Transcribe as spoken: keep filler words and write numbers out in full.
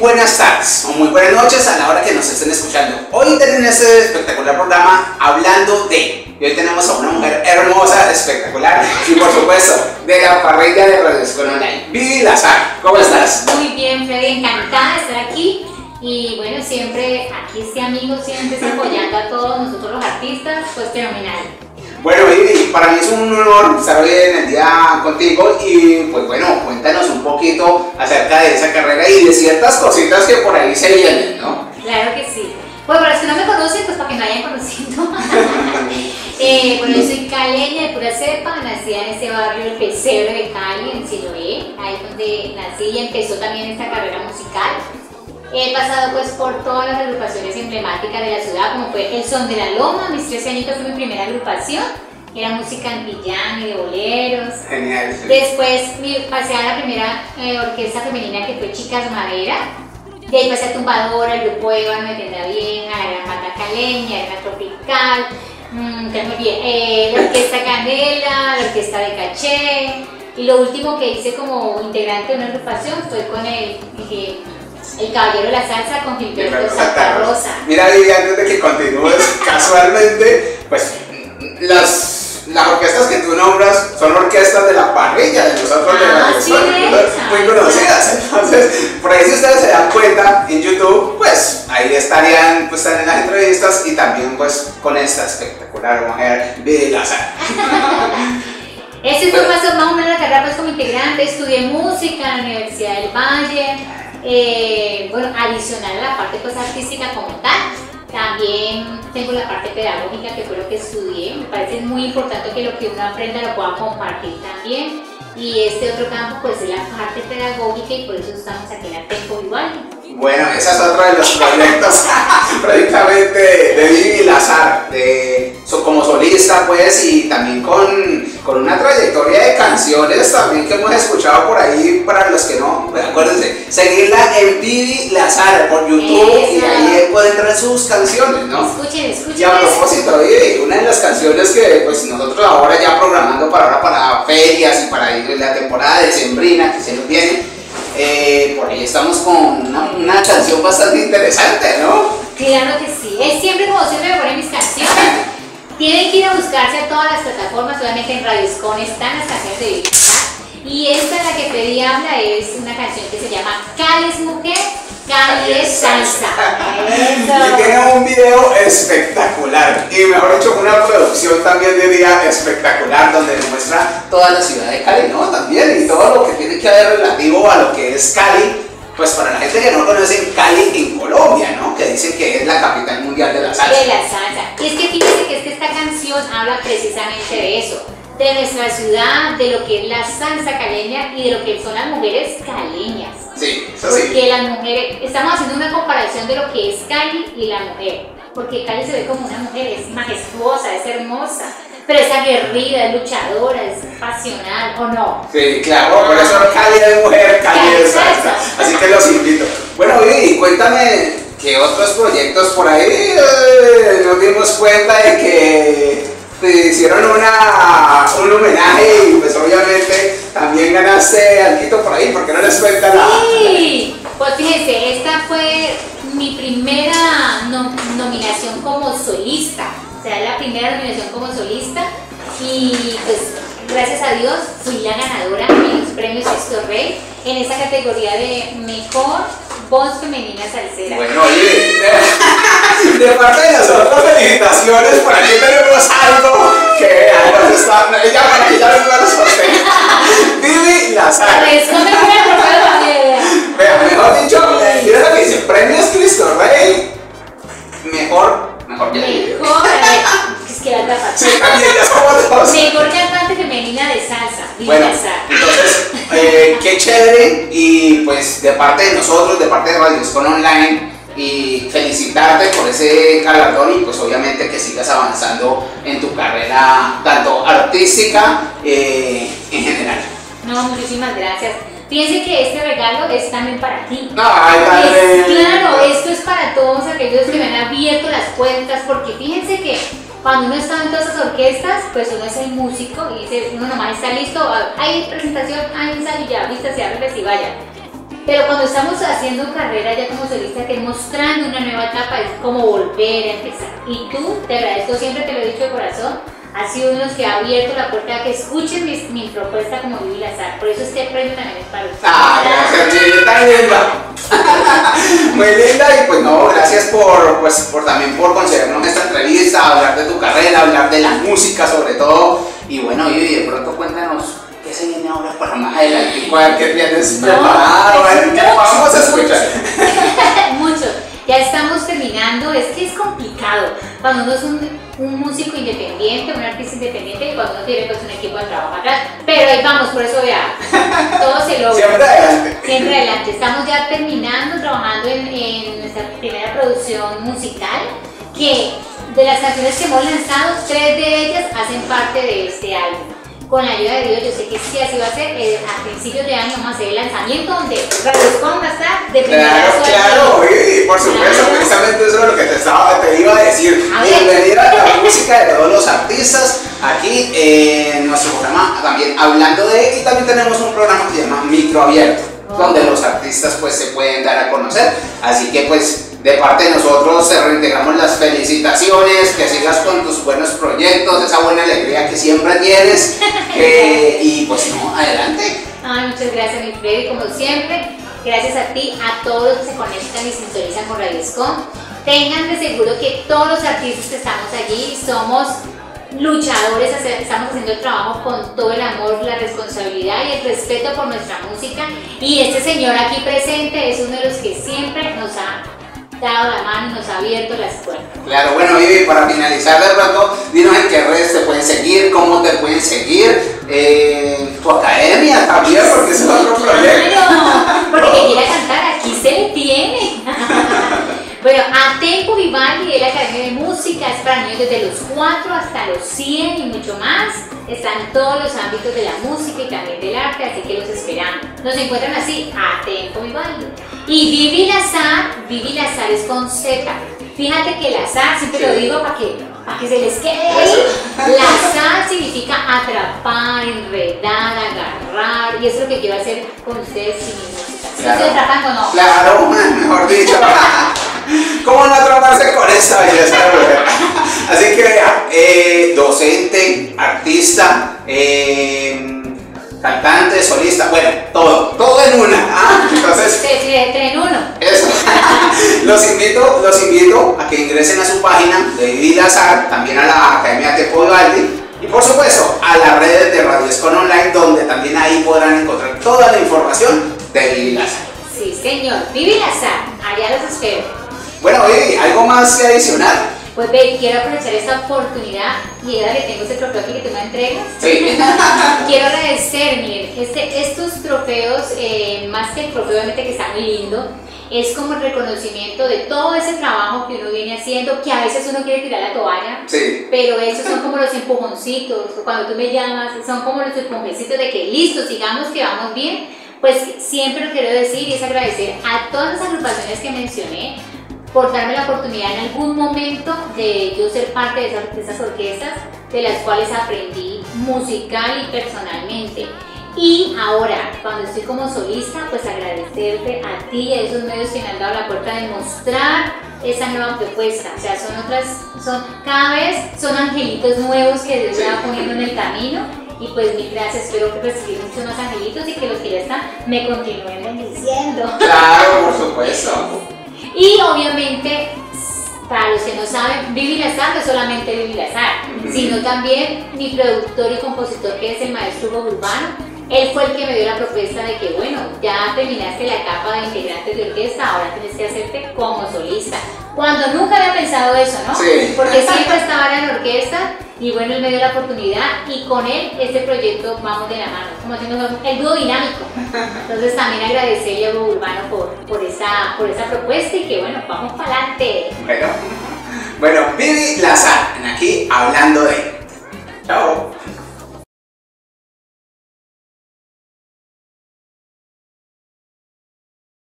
buenas tardes o muy buenas noches a la hora que nos estén escuchando. Hoy tenemos este espectacular programa hablando de, y hoy tenemos a una mujer hermosa, espectacular y por supuesto de la parrilla de Radio Escuela Online, Vivi Lazar. ¿Cómo estás? Muy bien, Freddy, encantada de estar aquí. Y bueno, siempre aquí este amigo siempre está apoyando a todos nosotros los artistas, pues fenomenal. Bueno, Vivi, para mí es un honor estar hoy en el día contigo y pues bueno, cuéntanos un poquito acerca de esa carrera y de ciertas cositas que por ahí se vienen, ¿no? Claro que sí. Bueno, para los que no me conocen, pues para que me vayan conociendo. eh, bueno, yo soy caleña de pura cepa, nacida en ese barrio El Pesebre de Cali, en Siloé, ahí donde nací y empezó también esta carrera musical. He pasado pues por todas las agrupaciones emblemáticas de la ciudad, como fue El Son de la Loma. Mis trece añitos fue mi primera agrupación, era música antillana y de boleros. Genial. Sí. Después mi, pasé a la primera eh, orquesta femenina que fue Chicas Madera. De ahí pasé a Tumbadora, el grupo Eva, Me Tendrá Bien, a la Gran Banda Caleña, Era Tropical, mmm, que muy bien, eh, la Orquesta Canela, la Orquesta de Caché. Y lo último que hice como integrante de una agrupación fue con el... Eh, El Caballero de la Salsa con Gilberto Santa Rosa. Mira, Vivi, antes de que continúes, casualmente, pues las, las orquestas que tú nombras son orquestas de la parrilla de nosotros, ah, de la sí, muy conocidas. Entonces, por ahí si ustedes se dan cuenta en YouTube, pues ahí estarían, pues están en las entrevistas y también pues con esta espectacular mujer, Vivi Lazar. Ese fue más o menos la carrera pues como integrante, estudié música en la Universidad del Valle. Eh, bueno, adicional a la parte pues artística como tal, también tengo la parte pedagógica que fue lo que estudié. Me parece muy importante que lo que uno aprenda lo pueda compartir también, y este otro campo pues es la parte pedagógica y por eso estamos aquí en Artempo igual. Bueno, ese es otro de los proyectos prácticamente de Vivi Lazar, de, so, como solista pues, y también con, con una trayectoria de canciones también que hemos escuchado por ahí. Para los que no, pues, acuérdense, seguirla en Vivi Lazar por YouTube. Eso. Y ahí pueden ver sus canciones, ¿no? Escuchen, escuchen. Y a propósito, Vivi, una de las canciones que pues nosotros ahora ya programando para ahora para ferias y para la temporada decembrina que se nos viene, Eh, por ahí estamos con una, una canción bastante interesante, ¿no? Claro que sí, es siempre como siempre me ponen mis canciones. Tienen que ir a buscarse a todas las plataformas, obviamente en Radio Escon están las canciones de Vivi Lazar. Y esta, la que Freddy habla, es una canción que se llama Cali es mujer, Cali es salsa. Y tiene un video espectacular, y mejor dicho, una producción también de día espectacular, donde nos muestra toda la ciudad de Cali, ¿no? También, y todo lo que tiene que ver relativo a lo que es Cali, pues para la gente que no conoce Cali en Colombia, ¿no? Que dicen que es la capital mundial de la salsa. De la salsa. Y es que fíjense que, es que esta canción habla precisamente de eso, de nuestra ciudad, de lo que es la salsa caleña y de lo que son las mujeres caleñas. Sí, eso sí. Porque las mujeres, estamos haciendo una comparación de lo que es Cali y la mujer, porque Cali se ve como una mujer, es majestuosa, es hermosa, pero es aguerrida, es luchadora, es pasional, ¿o no? Sí, claro, por eso Cali es mujer, Cali, Cali es salsa. Así que los invito. Bueno, Vivi, cuéntame qué otros proyectos por ahí eh, nos dimos cuenta de que te hicieron una, un homenaje y pues obviamente también ganaste algo por ahí, ¿por qué no les cuentas nada? Sí, pues fíjense, esta fue mi primera no, nominación como solista, o sea, la primera nominación como solista, y pues gracias a Dios fui la ganadora en los premios Cristo Rey en esa categoría de mejor voz femenina salsera. Bueno, oye, de, de parte de nosotros, felicitaciones, por aquí tenemos algo que nos está, ella para que ya venga los sostener. Vivi Lazar. Responde por favor. Vea, mejor dicho, mira lo que dice, premios Cristo Rey, mejor, mejor que Mejor, es que la tapa. Sí, también, ya somos dos. Mejor cantante femenina de salsa, Vivi bueno, Lazar. Entonces, eh, qué chévere, y pues de parte de nosotros, de parte de Radio Escon Online, y felicitarte por ese galardón y pues obviamente que sigas avanzando en tu carrera tanto artística eh, en general. No, muchísimas gracias. Fíjense que este regalo es también para ti. Ay, dale. Es, claro, esto es para todos aquellos que me han abierto las puertas, porque fíjense que cuando uno está en todas esas orquestas, pues uno es el músico y dice, uno nomás está listo, hay presentación, hay ensayo, ya, vista, se abre y vaya. Pero cuando estamos haciendo carrera ya como solista, que mostrando una nueva etapa, es como volver a empezar. Y tú, te agradezco, siempre te lo he dicho de corazón, has sido uno de los que ha abierto la puerta a que escuches mi, mi propuesta como Vivi Lazar. Por eso este premio también es para usted. Ah, gracias, Vivi, tan linda. Muy linda, y pues no, gracias por, pues, por también por concedernos esta entrevista, hablar de tu carrera, hablar de la música sobre todo. Y bueno, Vivi, de pronto cuéntanos qué se viene ahora para más adelante, cuál que tienes No, preparado, pues, ¿qué vamos a escuchar? Mucho. Ya estamos terminando, es que es complicado cuando uno es un, un músico independiente, un artista independiente, y cuando uno tiene pues un equipo de trabajo atrás, pero ahí vamos, por eso vea, todo se logra. Siempre adelante. Siempre adelante. Estamos ya terminando, trabajando en, en nuestra primera producción musical, que de las canciones que hemos lanzado, tres de ellas hacen parte de este álbum. Con la ayuda de Dios, yo sé que sí, así va a ser. Eh, a principios de año vamos a hacer el lanzamiento donde Radioscom va a estar de primera. Claro, claro, y por supuesto, Claro. precisamente eso es lo que te, estaba, te iba a decir. A ver. Bienvenida a la música de todos los artistas aquí en nuestro programa, también hablando de, y también tenemos un programa que se llama Micro Abierto, Oh. donde los artistas pues se pueden dar a conocer. Así que pues de parte de nosotros te reintegramos las felicitaciones, que sigas con tus buenos proyectos, esa buena alegría que siempre tienes, que, y pues no, adelante. Ay, muchas gracias, mi Freddy, como siempre. Gracias a ti, a todos los que se conectan y sintonizan con Radioscom. Tengan de seguro que todos los artistas que estamos allí somos luchadores, estamos haciendo el trabajo con todo el amor, la responsabilidad y el respeto por nuestra música. Y este señor aquí presente es uno de los que siempre nos ha dado la mano y nos ha abierto las puertas. Claro, bueno, Vivi, para finalizar de pronto, dinos en qué redes te pueden seguir, cómo te pueden seguir, eh, tu academia también, porque ese es otro proyecto. Claro, porque que quiera cantar, aquí se le tiene. Bueno, Atempo Vivaldi es la Academia de Música, es para niños desde los cuatro hasta los cien y mucho más. Están todos los ámbitos de la música y también del arte, así que los esperamos. Nos encuentran así, Atempo Vivaldi. Y Vivi Lazar, Vivi Lazar es con Z. Fíjate que Lazar, siempre Sí. lo digo para que, para que se les quede ahí. Lazar significa atrapar, enredar, agarrar, y eso es lo que quiero hacer con ustedes sin mi música. ¿Sí Claro. estoy atrapando o no? Claro, mejor dicho. ¿Cómo no atraparse con esta belleza de mujer? Así que vea, eh, docente, artista, eh, cantante, solista, bueno, todo, todo en una. Ah, entonces, Sí, sí, de tren uno. eso. Los invito, los invito a que ingresen a su página de Vivi Lazar, también a la Academia Atempo Vivaldi, y por supuesto a las redes de Radioscom Online, donde también ahí podrán encontrar toda la información de Vivi Lazar. Sí, señor. Vivi Lazar, allá los espero. Bueno, Vivi, ¿algo más que adicionar? Pues ve, quiero aprovechar esta oportunidad y ahora que tengo este trofeo aquí que tú me entregas. Sí. Quiero agradecer, miren, este, estos trofeos, eh, más que el trofeo obviamente que está muy lindo, es como el reconocimiento de todo ese trabajo que uno viene haciendo, que a veces uno quiere tirar la toalla, Sí. pero esos son como los empujoncitos, o cuando tú me llamas, son como los empujoncitos de que listo, sigamos que vamos bien. Pues siempre lo quiero decir y es agradecer a todas las agrupaciones que mencioné por darme la oportunidad en algún momento de yo ser parte de esas, de esas orquestas, de las cuales aprendí musical y personalmente. Y ahora, cuando estoy como solista, pues agradecerte a ti y a esos medios que me han dado la puerta de mostrar esa nueva propuesta. O sea, son otras, son cada vez son angelitos nuevos que Dios me va poniendo en el camino. Y pues mi gracias, espero que recibir muchos más angelitos y que los que ya están me continúen bendiciendo. Claro, por supuesto. Y obviamente, para los que no saben, Vivi Lazar no es solamente Vivi Lazar, Ujú. sino también mi productor y compositor, que es el maestro Hugo Urbano. Él fue el que me dio la propuesta de que, bueno, ya terminaste la etapa de integrantes de orquesta, ahora tienes que hacerte como solista. Cuando nunca había pensado eso, ¿no? Sí. Porque siempre estaba en la orquesta y bueno, él me dio la oportunidad y con él este proyecto vamos de la mano, como decimos, el dúo dinámico. Entonces también agradecerle a Hugo Urbano por, por, esa, por esa propuesta y que bueno, vamos para adelante. Bueno, bueno, Vivi Lazar, aquí hablando de. Chao.